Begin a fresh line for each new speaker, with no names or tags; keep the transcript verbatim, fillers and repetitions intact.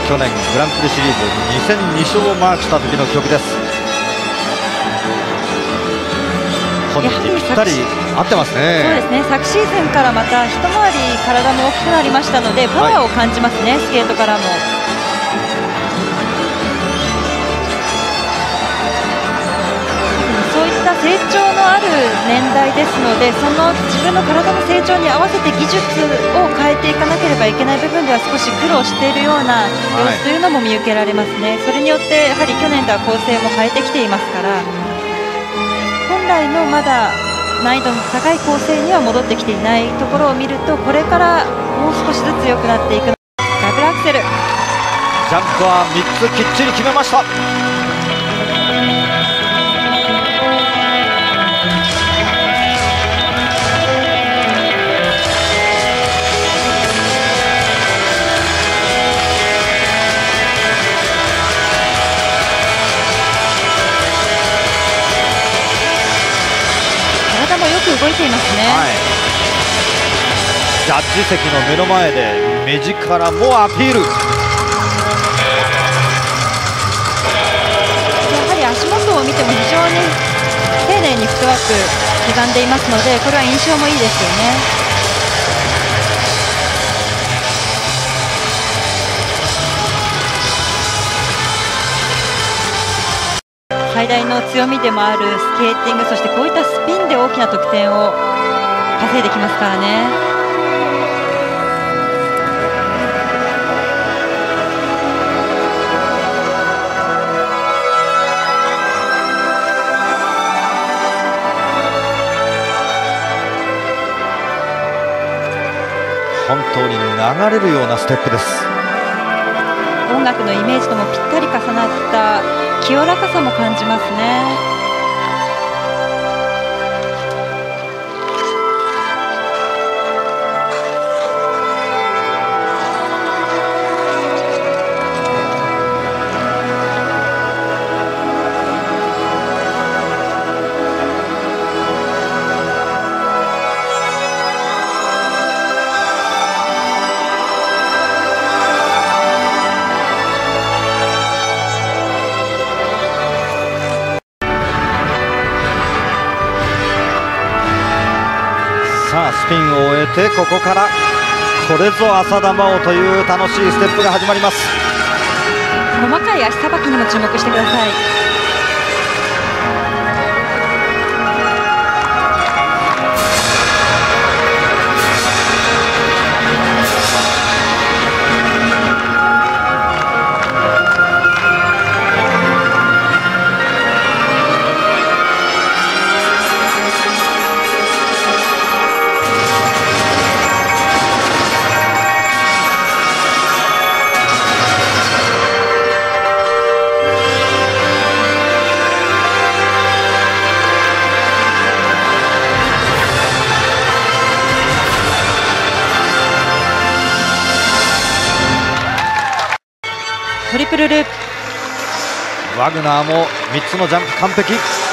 去年グランプリシリーズに戦に勝をマークした時の曲です。本人にぴったり合ってますね。
そうですね、昨シーズンからまた一回り体も大きくなりましたので、パワーを感じますね、はい、スケートからも。そういった成長のある年代ですので、その自分の体の成長に合わせて技術を変えていかなければいけない部分では少し苦労しているような様子というのも見受けられますね、はい、それによってやはり去年とは構成も変えてきていますから、本来のまだ難易度の高い構成には戻ってきていないところを見ると、これからもう少しずつ良くなっていく。ダブルアクセル、
ジャンプはみっつきっちり決めました。
体もよく動いていますね、はい、
ジャッジ席の目の前で目力もアピール。や
はり足元を見ても非常に丁寧にフットワーク刻んでいますので、これは印象もいいですよね。最大の強みでもあるスケーティング、そしてこういったスピンで大きな得点を稼いできますからね。
本当に流れるようなステップです。
音楽のイメージともぴったり重なった清らかさも感じますね。
さあスピンを終えて、ここからこれぞ浅田真央という楽しいステップが始まります。
細かい足さばきにも注目してください。トリプルループ、
ワグナーもみっつのジャンプ完璧。